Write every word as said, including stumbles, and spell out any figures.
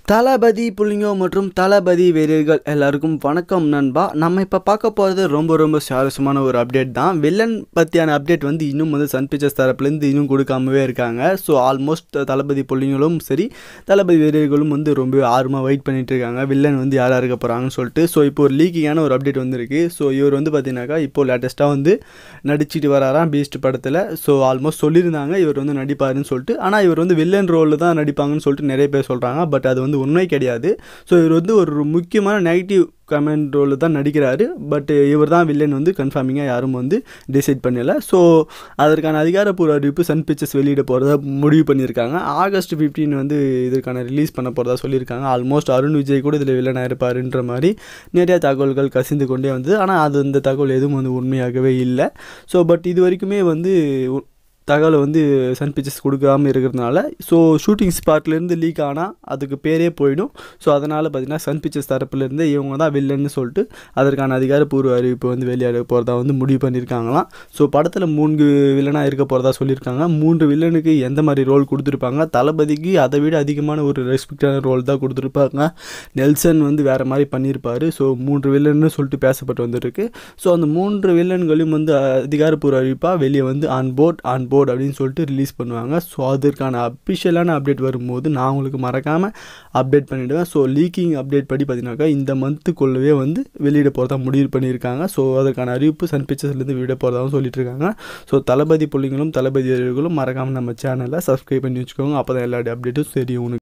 தளபதி புள்ளிங்கோ மற்றும் தளபதி வீரர்கள் எல்லாருக்கும் வணக்கம் நண்பா. நம்ம இப்போ பார்க்க போகிறது ரொம்ப ரொம்ப சுவாரஸ்யமான ஒரு அப்டேட் தான். வில்லன் பற்றியான அப்டேட் வந்து இன்னும் வந்து சன் பிக்சர்ஸ் தரப்புலேருந்து இன்னும் கொடுக்காமவே இருக்காங்க. ஸோ ஆல்மோஸ்ட் தளபதி புள்ளிங்களும் சரி தளபதி வீரர்களும் வந்து ரொம்ப ஆர்வமாக வெயிட் பண்ணிட்டு இருக்காங்க வில்லன் வந்து யாராக இருக்க போகிறாங்கன்னு சொல்லிட்டு. ஸோ இப்போ ஒரு லீக்கிங்கான ஒரு அப்டேட் வந்துருக்கு. ஸோ இவர் வந்து பார்த்தீங்கன்னாக்கா இப்போ லேட்டஸ்ட்டாக வந்து நடிச்சிட்டு வராராம் பீஸ்ட் படத்தில். ஸோ ஆல்மோஸ்ட் சொல்லியிருந்தாங்க இவர் வந்து நடிப்பாருன்னு சொல்லிட்டு. ஆனால் இவர் வந்து வில்லன் ரோலில் தான் நடிப்பாங்கன்னு சொல்லிட்டு நிறைய பேர் சொல்கிறாங்க. பட் அது வந்து உண்மை கிடையாது. ஸோ இவர் வந்து ஒரு முக்கியமான நெகட்டிவ் கமெண்ட் ரோலில் தான் நடிக்கிறாரு. பட் இவர் தான் வில்லன் வந்து கன்ஃபார்மிங்காக யாரும் வந்து டிசைட் பண்ணலை. ஸோ அதற்கான அதிகாரப்பூர்வ அறிவிப்பு சன் பிக்சர்ஸ் வெளியிட போகிறதா முடிவு பண்ணியிருக்காங்க. ஆகஸ்ட் ஃபிஃப்டீன் வந்து இதற்கான ரிலீஸ் பண்ண போகிறதா சொல்லியிருக்காங்க. ஆல்மோஸ்ட் அருண் விஜய் கூட இதில் வில்லனாக இருப்பாருன்ற மாதிரி நிறைய தகவல்கள் கசிந்து கொண்டே வந்தது. ஆனால் அது அந்த தகவல் எதுவும் வந்து உண்மையாகவே இல்லை. ஸோ பட் இது வரைக்குமே வந்து தகவலை வந்து சன் பிக்சர்ஸ் கொடுக்காமல் இருக்கிறதுனால ஸோ ஷூட்டிங் ஸ்பாட்லேருந்து லீக் ஆனால் அதுக்கு பேரே போயிடும். ஸோ அதனால் பார்த்திங்கன்னா சன் பிக்சர்ஸ் தரப்புலேருந்து இவங்க தான் வில்லன்னு சொல்லிட்டு அதற்கான அதிகாரப்பூர்வ அறிவிப்பு வந்து வெளியாட போகிறதா வந்து முடிவு பண்ணியிருக்காங்களாம். ஸோ படத்தில் மூன்று வில்லனாக இருக்க போகிறதா சொல்லியிருக்காங்க. மூன்று வில்லனுக்கு எந்த மாதிரி ரோல் கொடுத்துருப்பாங்க, தளபதிக்கு அதை விட அதிகமான ஒரு ரெஸ்பெக்டான ரோல் தான் கொடுத்துருப்பாங்க. நெல்சன் வந்து வேறு மாதிரி பண்ணியிருப்பார். ஸோ மூன்று வில்லன்னு சொல்லிட்டு பேசப்பட்டு வந்துருக்கு. ஸோ அந்த மூன்று வில்லன்களையும் வந்து அதிகாரப்பூர்வ அறிவிப்பாக வெளியே வந்து ஆன் போர்ட் ஆன் போர்ட் அப்படின்னு சொல்லிட்டு ரிலீஸ் பண்ணுவாங்க. ஸோ அதற்கான அஃபிஷியலான அப்டேட் வரும்போது நான் உங்களுக்கு மறக்காமல் அப்டேட் பண்ணிவிடுவேன். ஸோ லீக்கிங் அப்டேட் படி பார்த்தீங்கன்னாக்கா இந்த மந்த்துக்குள்ளவே வந்து வெளியிட போகிறதா முடிவு பண்ணியிருக்காங்க. ஸோ அதற்கான அறிவிப்பு சன் பிக்சர்ஸ்லேருந்து வெளியிட போகிறதாகவும் சொல்லிட்டு இருக்காங்க. ஸோ தளபதி புள்ளிங்களும் தளபதி வீரர்களும் மறக்காமல் நம்ம சேனலை சப்ஸ்கிரைப் பண்ணி வச்சுக்கோங்க. அப்போ தான் எல்லா அப்டேட்டும் தெரியும் உனக்கு.